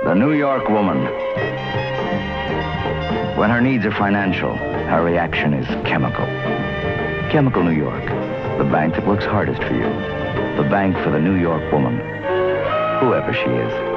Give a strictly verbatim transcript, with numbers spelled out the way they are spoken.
The New York woman. When her needs are financial, her reaction is chemical. Chemical New York, the bank that works hardest for you. The bank for the New York woman, whoever she is.